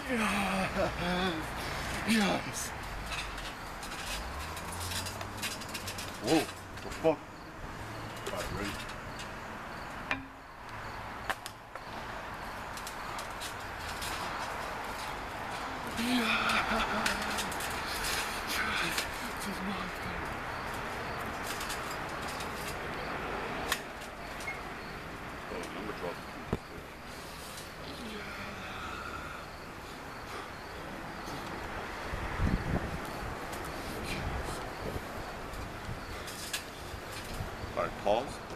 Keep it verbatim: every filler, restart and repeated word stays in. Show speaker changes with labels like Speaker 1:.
Speaker 1: Yes. Whoa, the fuck? Alright, ready? Oh, number twelve. Alright, pause.